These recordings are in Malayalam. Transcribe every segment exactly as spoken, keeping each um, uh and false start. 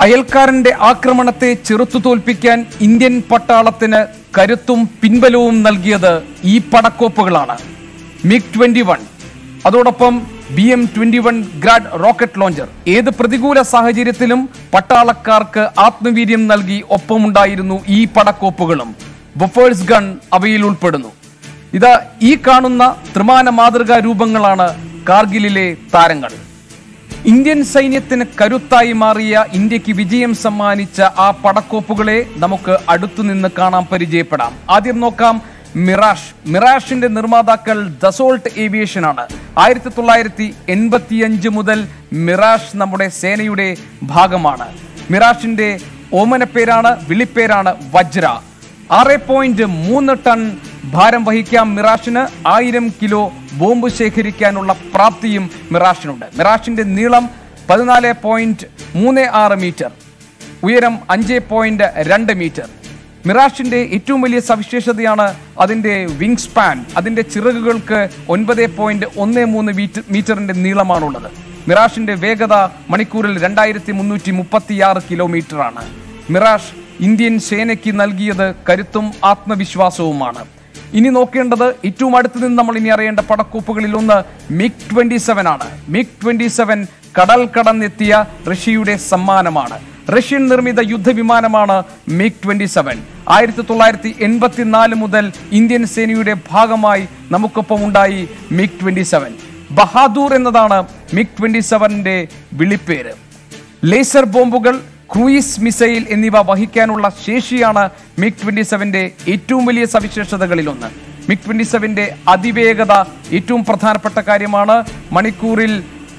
അയൽക്കാരന്റെ ആക്രമണത്തെ ചെറുത്തുതോൽപ്പിക്കാൻ ഇന്ത്യൻ പട്ടാളത്തിന് കരുത്തും പിൻബലവും നൽകിയത് ഈ പടക്കോപ്പുകളാണ്. മിഗ് ട്വന്റി വൺ, അതോടൊപ്പം B M twenty one Grad rocket launcher. ഏത് പ്രതികൂല സാഹചര്യത്തിലും പട്ടാളക്കാർക്ക് ആത്മവീര്യം നൽകി ഒപ്പമുണ്ടായിരുന്നു ഈ പടക്കോപ്പുകളും. ബൊഫേഴ്സ് ഗൺ അവയിൽ ഉൾപ്പെടുന്നു. ഇത് ഈ കാണുന്ന ത്രിമാന മാതൃകാ രൂപങ്ങളാണ് കാർഗിലിലെ താരങ്ങൾ. ഇന്ത്യൻ സൈന്യത്തിന് കരുത്തായി മാറിയ, ഇന്ത്യക്ക് വിജയം സമ്മാനിച്ച ആ പടക്കോപ്പുകളെ നമുക്ക് അടുത്തുനിന്ന് കാണാൻ പരിചയപ്പെടാം. ആദ്യം നോക്കാം മിറാഷ്. മിറാഷിന്റെ നിർമ്മാതാക്കൾ ദസോൾട്ട് ഏവിയേഷൻ ആണ്. ആയിരത്തി തൊള്ളായിരത്തി എൺപത്തി അഞ്ച് മുതൽ മിറാഷ് നമ്മുടെ സേനയുടെ ഭാഗമാണ്. മിറാഷിന്റെ ഓമന പേരാണ്, വിളിപ്പേരാണ് വജ്ര. ആറ് പോയിന്റ് മൂന്ന് ടൺ ഭാരം വഹിക്കാം മിറാഷിന്. ആയിരം കിലോ ബോംബ് ശേഖരിക്കാനുള്ള പ്രാപ്തിയും മിറാഷിനുണ്ട്. മിറാഷിന്റെ നീളം പതിനാല് പോയിന്റ് മൂന്ന് ആറ് മീറ്റർ, ഉയരം അഞ്ച് പോയിന്റ് രണ്ട് മീറ്റർ. മിറാഷിന്റെ ഏറ്റവും വലിയ സവിശേഷതയാണ് അതിന്റെ വിങ് സ്പാൻ. അതിന്റെ ചിറകുകൾക്ക് ഒൻപത് പോയിന്റ് ഒന്ന് മൂന്ന് മീറ്ററിന്റെ നീളമാണുള്ളത്. മിറാഷിന്റെ വേഗത മണിക്കൂറിൽ രണ്ടായിരത്തി മുന്നൂറ്റി മുപ്പത്തിയാറ് കിലോമീറ്റർ ആണ്. മിറാഷ് ഇന്ത്യൻ സേനയ്ക്ക് നൽകിയത് കരുത്തും ആത്മവിശ്വാസവുമാണ്. ഇനി നോക്കേണ്ടത് ഏറ്റവും അടുത്ത് നിന്ന് നമ്മൾ ഇനി അറിയേണ്ട പടക്കോപ്പുകളിൽ ഒന്ന് മിഗ് ട്വന്റി സെവൻ ആണ്. മിഗ് ട്വന്റി സെവൻ കടൽ കടന്നെത്തിയ റഷ്യയുടെ സമ്മാനമാണ്. റഷ്യൻ നിർമ്മിത യുദ്ധവിമാനമാണ് മിഗ് ട്വന്റി സെവൻ. ആയിരത്തി തൊള്ളായിരത്തി എൺപത്തിനാല് മുതൽ ഇന്ത്യൻ സേനയുടെ ഭാഗമായി നമുക്കൊപ്പം ഉണ്ടായി മിഗ് ട്വന്റി സെവൻ. ബഹാദൂർ എന്നതാണ് മിഗ് ട്വന്റി സെവന്റെ വിളിപ്പേര്. ലേസർ ബോംബുകൾ, ക്രൂയിസ് മിസൈൽ എന്നിവ വഹിക്കാനുള്ള ശേഷിയാണ് മിഗ് ട്വന്റി സെവന്റെ ഏറ്റവും വലിയ സവിശേഷതകളിലൊന്ന്. മിഗ് ട്വന്റി സെവന്റെ അതിവേഗത ഏറ്റവും പ്രധാനപ്പെട്ട കാര്യമാണ്. മണിക്കൂറിൽ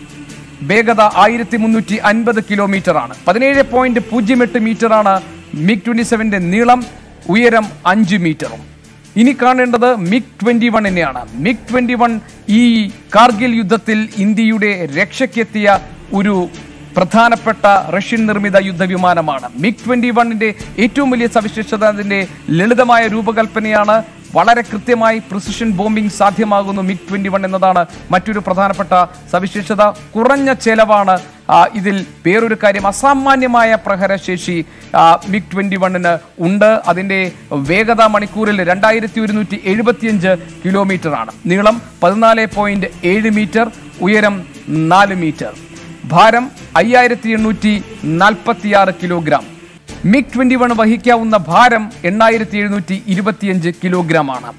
വേഗത ആയിരത്തി മുന്നൂറ്റി അൻപത് കിലോമീറ്റർ ആണ്. പതിനേഴ് പോയിന്റ് പൂജ്യം എട്ട് മീറ്റർ ആണ് മിഗ് ട്വന്റി സെവന്റെ നീളം, ഉയരം അഞ്ച് മീറ്ററും. ഇനി കാണേണ്ടത് മിഗ് ട്വന്റി വൺ തന്നെയാണ്. മിഗ് ട്വന്റി വൺ ഈ കാർഗിൽ യുദ്ധത്തിൽ ഇന്ത്യയുടെ രക്ഷയ്ക്കെത്തിയ ഒരു പ്രധാനപ്പെട്ട റഷ്യൻ നിർമ്മിത യുദ്ധവിമാനമാണ്. മിഗ് ട്വന്റി വണ്ണിന്റെ ഏറ്റവും വലിയ സവിശേഷത അതിന്റെ ലളിതമായ രൂപകൽപ്പനയാണ്. വളരെ കൃത്യമായി പ്രിസിഷൻ ബോംബിംഗ് സാധ്യമാകുന്നു മിഗ് ട്വന്റി വൺ എന്നതാണ് മറ്റൊരു പ്രധാനപ്പെട്ട സവിശേഷത. കുറഞ്ഞ ചെലവാണ് ഇതിൽ. വേറൊരു കാര്യം, അസാമാന്യമായ പ്രഹരശേഷി മിഗ് ട്വന്റി വണ്ണിന് ഉണ്ട്. അതിന്റെ വേഗത മണിക്കൂറിൽ രണ്ടായിരത്തി ഒരുന്നൂറ്റി എഴുപത്തിയഞ്ച് കിലോമീറ്റർ ആണ്. നീളം പതിനാല് പോയിന്റ് ഏഴ് മീറ്റർ, ഉയരം നാല് മീറ്റർ. ഭാരം അയ്യായിരത്തി എണ്ണൂറ്റി നാൽപ്പത്തിയാറ് കിലോഗ്രാം. മിഗ് ട്വന്റി വൺ വഹിക്കാവുന്ന ഭാരം എണ്ണായിരത്തി എഴുന്നൂറ്റി ഇരുപത്തിയഞ്ച് കിലോഗ്രാം ആണ്.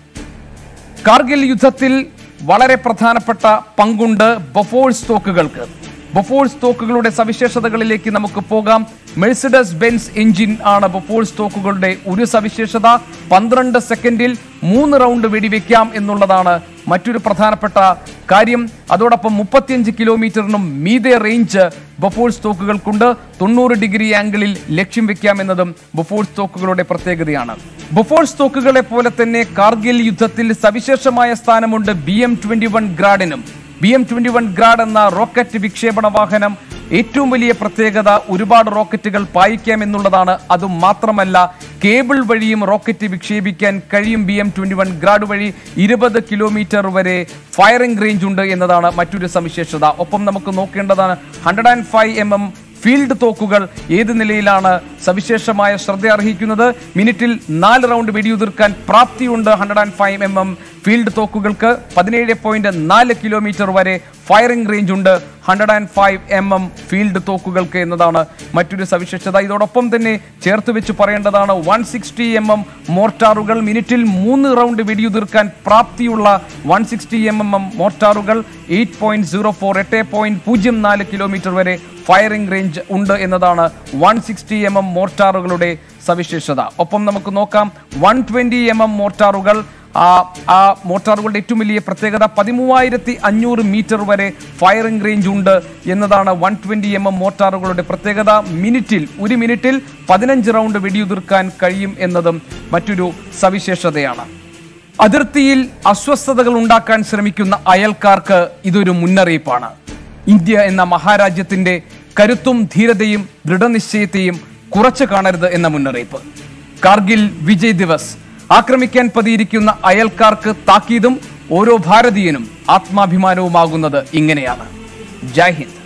കാർഗിൽ യുദ്ധത്തിൽ വളരെ പ്രധാനപ്പെട്ട പങ്കുണ്ട് ബൊഫോഴ്സ് തോക്കുകൾക്ക്. ബൊഫോഴ്സ് തോക്കുകളുടെ സവിശേഷതകളിലേക്ക് നമുക്ക് പോകാം. മെഴ്സിഡസ് ബെൻസ് എഞ്ചിൻ ആണ് ബൊഫോഴ്സ് തോക്കുകളുടെ ഒരു സവിശേഷത. പന്ത്രണ്ട് സെക്കൻഡിൽ മൂന്ന് റൗണ്ട് വെടിവെക്കാം എന്നുള്ളതാണ് മറ്റൊരു പ്രധാനപ്പെട്ട കാര്യം. അതോടൊപ്പം മുപ്പത്തിയഞ്ച് കിലോമീറ്ററിനും മീതെ റേഞ്ച് ബൊഫോഴ്സ് തോക്കുകൾക്കുണ്ട്. തൊണ്ണൂറ് ഡിഗ്രി ആംഗിളിൽ ലക്ഷ്യം വെക്കാം എന്നതും ബൊഫോഴ്സ് തോക്കുകളുടെ പ്രത്യേകതയാണ്. ബൊഫോഴ്സ് തോക്കുകളെ പോലെ തന്നെ കാർഗിൽ യുദ്ധത്തിൽ സവിശേഷമായ സ്ഥാനമുണ്ട് ബി എം ട്വന്റി വൺ ഗ്രാഡിനും. B M twenty one Grad എന്ന റോക്കറ്റ് വിക്ഷേപണ വാഹനം ഏറ്റവും വലിയ പ്രത്യേകത ഒരുപാട് റോക്കറ്റുകൾ പായിക്കാം എന്നുള്ളതാണ്. അതും മാത്രമല്ല, കേബിൾ വഴിയും റോക്കറ്റ് വിക്ഷേപിക്കാൻ കഴിയും. B M twenty one Grad വഴി ഇരുപത് കിലോമീറ്റർ വരെ ഫയറിംഗ് റേഞ്ച് ഉണ്ട് എന്നതാണ് മറ്റൊരു സവിശേഷത. ഒപ്പം നമുക്ക് നോക്കേണ്ടതാണ് hundred and five M M field തോക്കുകൾ ഏത് നിലയിലാണ് സവിശേഷമായ ശ്രദ്ധ അർഹിക്കുന്നത്. മിനിറ്റിൽ നാല് റൗണ്ട് വെടിയുതിർക്കാൻ പ്രാപ്തിയുണ്ട് hundred and five M M field തോക്കുകൾക്ക്. പതിനേഴ് പോയിന്റ് നാല് കിലോമീറ്റർ വരെ ഫയറിംഗ് റേഞ്ച് ഉണ്ട് hundred and five M M field തോക്കുകൾക്ക് എന്നതാണ് മറ്റൊരു സവിശേഷത. ഇതോടൊപ്പം തന്നെ ചേർത്ത് വെച്ച് പറയേണ്ടതാണ് വൺ സിക്സ്റ്റി എം എം മോർട്ടാറുകൾ. മിനിറ്റിൽ മൂന്ന് റൗണ്ട് വെടിയുതിർക്കാൻ പ്രാപ്തിയുള്ള വൺ സിക്സ്റ്റി എം എം മോർട്ടാറുകൾ. എയ്റ്റ് പോയിന്റ് സീറോ ഫോർ എട്ട് പോയിന്റ് പൂജ്യം നാല് കിലോമീറ്റർ വരെ ഫയറിംഗ് റേഞ്ച് ഉണ്ട് എന്നതാണ് വൺ സിക്സ്റ്റി എം എം മോർട്ടാറുകളുടെ സവിശേഷത. ഒപ്പം നമുക്ക് നോക്കാം വൺ ട്വന്റി എം എം മോർട്ടാറുകൾ. ആ ആ മോർട്ടാറുകളുടെ ഏറ്റവും വലിയ പ്രത്യേകത പതിമൂവായിരത്തി അഞ്ഞൂറ് മീറ്റർ വരെ ഫയറിംഗ് റേഞ്ച് ഉണ്ട് എന്നതാണ് വൺ ട്വന്റി എം എം മോർട്ടാറുകളുടെ പ്രത്യേകത. മിനിറ്റിൽ ഒരു മിനിറ്റിൽ പതിനഞ്ച് റൗണ്ട് വെടിയുതിർക്കാൻ കഴിയും എന്നതും മറ്റൊരു സവിശേഷതയാണ്. അതിർത്തിയിൽ അസ്വസ്ഥതകൾ ഉണ്ടാക്കാൻ ശ്രമിക്കുന്ന അയൽക്കാർക്ക് ഇതൊരു മുന്നറിയിപ്പാണ്. ഇന്ത്യ എന്ന മഹാരാജ്യത്തിന്റെ കരുത്തും ധീരതയും ദൃഢനിശ്ചയത്തെയും കുറച്ചു കാണരുത് എന്ന മുന്നറിയിപ്പ്. കാർഗിൽ വിജയ് ദിവസ്. ആക്രമിക്കാൻ പതിയിരിക്കുന്ന അയൽക്കാർക്ക് താക്കീതും ഓരോ ഭാരതീയനും ആത്മാഭിമാനവുമാകുന്നത് ഇങ്ങനെയാണ്. ജയ് ഹിന്ദ്.